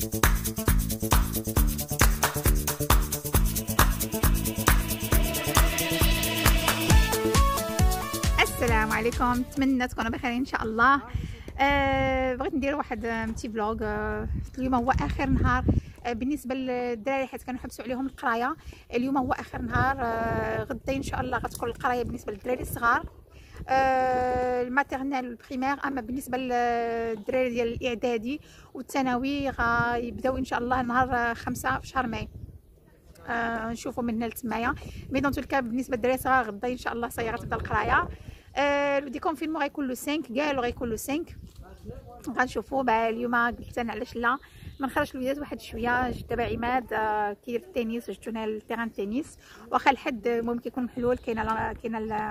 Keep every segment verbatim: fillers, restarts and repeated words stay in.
السلام عليكم، نتمنى تكونوا بخير ان شاء الله. أه بغيت ندير واحد متي فلوغ. أه اليوم هو اخر نهار أه بالنسبه للدراري، حيت كنحبسوا عليهم القرايه. اليوم هو اخر نهار. أه غدا ان شاء الله غتكون القرايه بالنسبه للدراري الصغار، أه الماتيرنال والبريمير. اما بالنسبه للدراري ديال الاعدادي والثانوي غيبداو ان شاء الله نهار خمسة في شهر ماي. آه نشوفوا من هنا لتمايا. مي دون تلك بالنسبه للدراري الصغار غدا ان شاء الله سي غتبدا القرايه. آه لو ديكونفينمون غيكون لو خمسة، كاع غيكون لو خمسة. غنشوفوا بعد اليوم. قلت انا علاش لا ما نخرجش الوليدات واحد شويه. دابا عماد آه كيدير التنس، جبتو لنا التيران التنس، واخا الحد المهم كيكون محلول. كاينه كاينه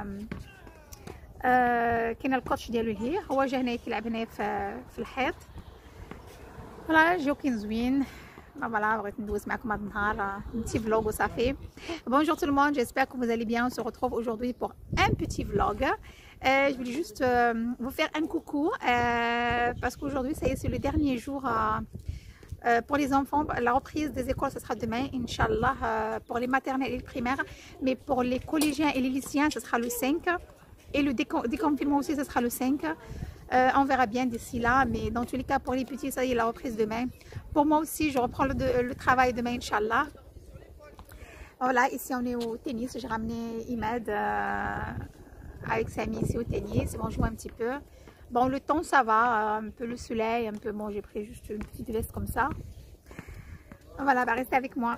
آه كاينه الكوتش ديالو هي هو جا هنايا كيلعب هنايا في, في الحيط. فوالا جو كاين زوين. Voilà, un petit vlog au safé. Bonjour tout le monde, j'espère que vous allez bien. On se retrouve aujourd'hui pour un petit vlog. Euh, je voulais juste euh, vous faire un coucou euh, parce qu'aujourd'hui c'est le dernier jour euh, euh, pour les enfants. La reprise des écoles ce sera demain, Inch'Allah, euh, pour les maternelles et les primaires. Mais pour les collégiens et les lycéens ce sera le cinq. Et le déconfinement aussi ce sera le cinq. Euh, on verra bien d'ici là, mais dans tous les cas pour les petits ça y est, la reprise demain. Pour moi aussi je reprends le, le travail demain, Inch'Allah. Voilà, ici on est au tennis. J'ai ramené Imad euh, avec sa amie ici au tennis. On joue un petit peu. Bon, le temps ça va, un peu le soleil, un peu. Bon, j'ai pris juste une petite veste comme ça. Voilà, bah restez avec moi.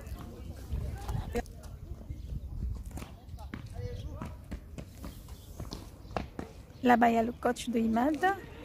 Là-bas, il y a le coach de Imad.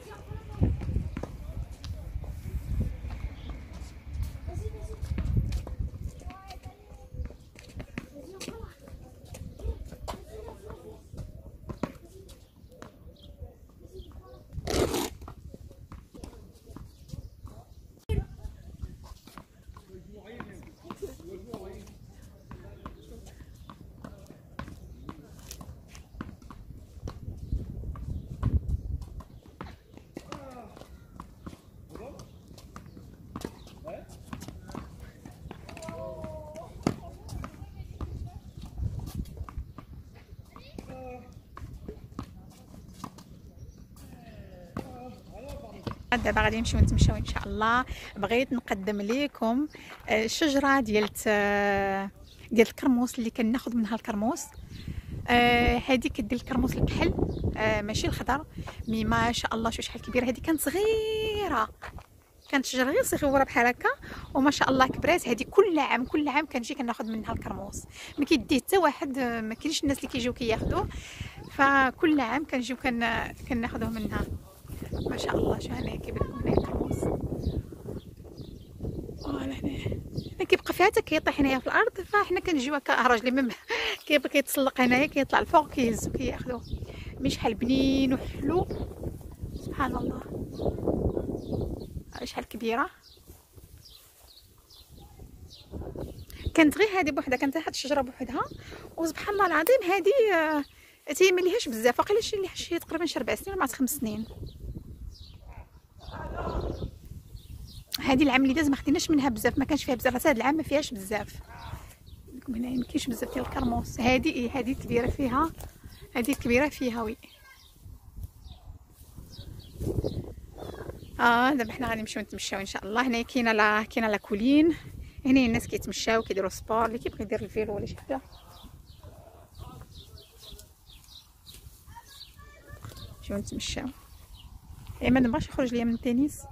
دابا غادي نمشيو نتمشاو ان شاء الله. بغيت نقدم لكم الشجره ديال ديال الكرموس اللي كناخذ منها الكرموس. هذه كدير الكرموس الكحل، آه ماشي الخضر. مي ما شاء الله شو شحال كبيره. هذه كانت صغيره، كانت شجره غير صغيره بحال هكا، وما شاء الله كبرات. هذه كل عام كل عام كنجي كناخذ منها الكرموس. ما كيديه حتى واحد، ما كاينش الناس اللي كيجيو كياخذوه، فكل عام كنجيو كناخذوه منها. ما شاء الله. شو هنايا كيبان لكم هنايا الكرموس. فوالا هنايا كيبقى فيها حتى كيطيح هنايا في الارض، فاحنا كنجيو هكا راجلي من كيبقى كيتسلق هنايا كيطلع الفوق كيهزو كياخذوه. مي شحال بنين وحلو، سبحان الله. شحال كبيره. كانت غير هذه بوحدها، كانت هاد الشجره بوحدها، وسبحان الله العظيم هذه آه تي ما ليهاش بزاف. واقيلا شي شي تقريبا شي ربع سنين ولا خمس سنين. هذه العام اللي داز ما خديناش منها بزاف، ما كانش فيها بزاف. هذا العام ما فيهاش بزاف. لكم هنا ما كاينش بزاف ديال الكرموس. هذه هذه كبيره فيها، هذه كبيره فيها وي. اه دابا حنا غادي نمشيو نتمشاو ان شاء الله. هنا كاينه لا كاينه لا كولين. هنا الناس كيتمشاو كيديروا سبور، اللي كيبغي يدير الفيلو ولا شي حاجه. نمشيو نتمشاو. اما ما نبغاش يخرج ليا من التنس.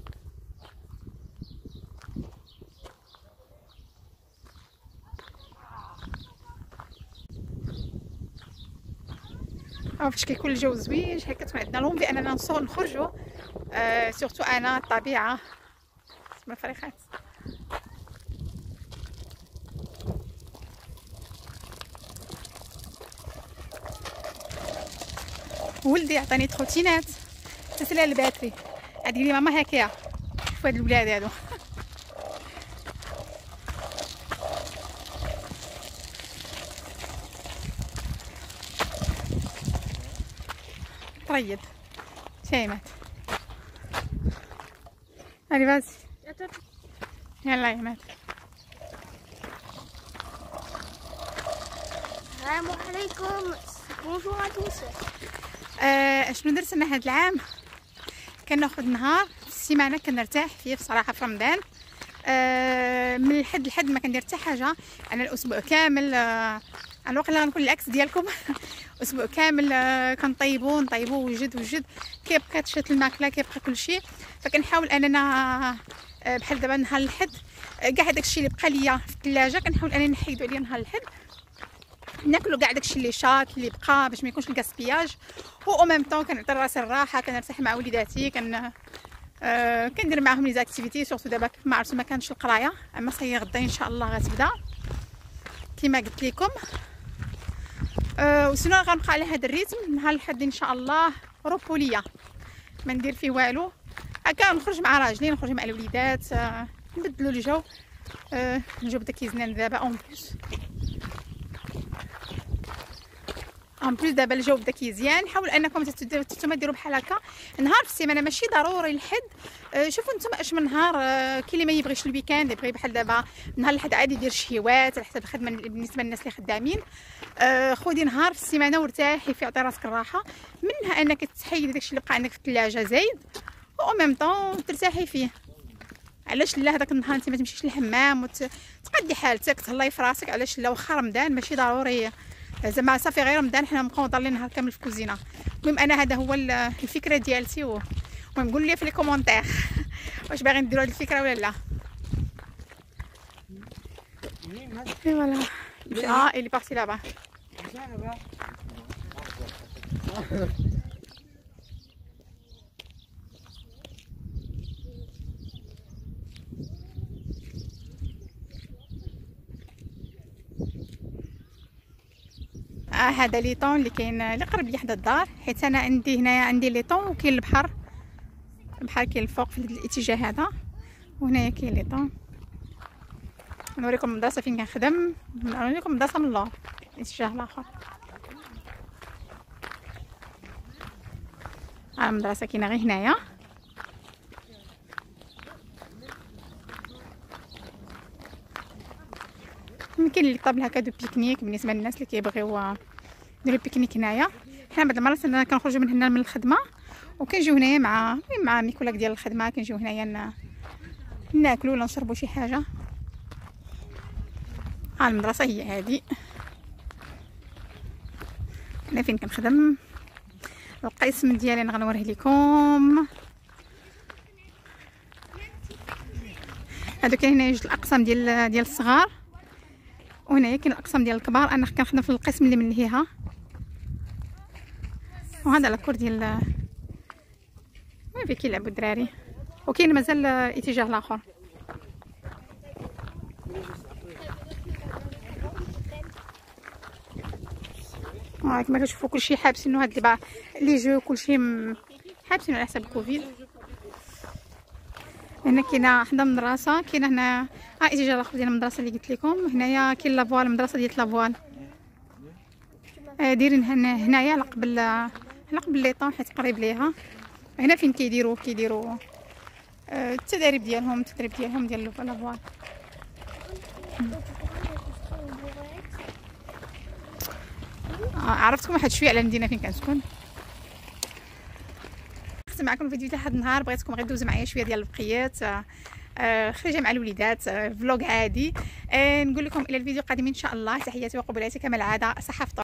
او فاش كيكون الجو زوين شحال كتكون عندنا الوم باننا نصور نخرجوا. آه سورتو انا الطبيعه اسم الفريخات. ولدي عطاني تخوتينات تسلى الباتري. غادي لي ماما هكايا شوف هاد الولاد هادو. طيب شيمات. Allez, vas-y. يلا يا مات. السلام عليكم. بونجور ا توس. آه شنو درت انا هاد العام؟ كناخذ نهار في السيمانه كنرتاح فيه بصراحه في رمضان. آه من الحد لحد ما كندير حتى حاجه. انا الاسبوع كامل آه انا واقيلا غنكون العكس ديالكم. اسبوع كامل آه كنطيبو نطيبو وجد وجد، كيبقى تشات الماكله كيبقى كلشي، فكنحاول اننا آه بحال دابا نهار الحد آه كاع داكشي اللي بقى ليا في الثلاجه كنحاول انني نحيدو عليا نهار الحد، ناكلو كاع داكشي اللي شاط اللي بقى باش ما يكونش الكاسبياج، و او ميم طون كنعطي راسي الراحه، كنرتاح مع وليداتي، كن آه كندير معاهم لي زاكتيفيتي. سورتو دابا كيف ما عرفتوا ما كانش القرايه، اما صاي غدا ان شاء الله غتبدا كما قلت لكم. أه وسنو غنبقى على هذا الريتم نهار الحد ان شاء الله. روبوليه ما ندير فيه والو، هكا نخرج مع راجلي، نخرج مع الوليدات، أه نبدلوا الجو، أه الجو بدا كيزنان دابا اون بليس اون بليس دابا الجو بدا كيزيان. حاولوا انكم نتوما ديروا بحال هكا نهار في السيمانه، ماشي ضروري الحد. أه شوفوا نتوما اش من نهار، أه كاين اللي ما يبغيش الويكاند، يبغي بحال دابا نهار الحد عادي يدير شهيوات على حسب الخدمه بالنسبه للناس اللي خدامين. أه خذي نهار في السيمانه وارتاحي فيه، عطي راسك الراحه، منها انك تحيدي داكشي اللي بقى عندك في الثلاجه زايد، و ميم طون ترتاحي فيه. علاش لا هذاك النهار انت ما تمشيش للحمام وتقدي حالتك تهلاي في راسك؟ علاش لا؟ واخا رمضان ماشي ضروري زعما صافي غير رمضان حنا نبقاو ضالين نهار كامل في الكوزينه. المهم انا هذا هو الفكره ديالتي، و المهم قولوا لي في لي كومونتير واش باغيين ديروا هذه الفكره ولا لا. اي فوالا اه اللي بارتي لابا. آه هذا لي طون اللي كاين اللي قرب لي حدا الدار، حيت انا عندي هنايا عندي لي طون وكاين البحر، البحر كاين الفوق في الاتجاه هذا، وهنايا كاين لي طون. نوريكم المدرسه فين كنخدم، نوريكم المدرسه من اللور الاتجاه الاخر. ها المدرسه كاينه غير هنايا. كاين اللي طابل هكا دو بيكنيك بالنسبه للناس اللي كيبغيو يديروا بيكنيك هنايا. حنا بعض المرات انا كنخرجوا من هنا من الخدمه وكنجيو هنايا مع مع ميكولاك ديال الخدمه، كنجيو هنايا ناكلوا ولا نشربوا شي حاجه. ها المدرسه هي هذه، انا فين كنخدم. القسم ديالي انا غنوريه لكم. هادو كاين هنا جوج الاقسام ديال ديال الصغار، وهنايا كاين الاقسام ديال الكبار. انا كنخدم في القسم اللي من لهيها، وهذا لاكور ديال وين كيلعبوا الدراري، وكاين مازال الاتجاه الاخر. ها كما كتشوفوا كلشي حابسينو، هاد دابا لي جو كلشي حابسينو على حساب الكوفيد. هنا كاينه حدا المدرسه، كاينه هنا ها الاتجاه الاخر ديال المدرسه اللي قلت لكم. هنايا كاين لافوال، المدرسه ديال لافوال دايرين هنايا على قبل على قبل لي طون حيت قريب ليها. هنا فين كيديروا كيديروا التدريب ديالهم التدريب ديالهم ديال لافوال. عرفتكم واحد شويه على المدينه فين كنسكن. ختم معكم الفيديو تاع هذا النهار، بغيتكم غير دوزوا معايا شويه ديال البقيات، آه خريجه مع الوليدات، آه فلوق عادي. آه نقول لكم الى الفيديو القادم ان شاء الله. تحياتي وقبلاتي كما العاده، صحه.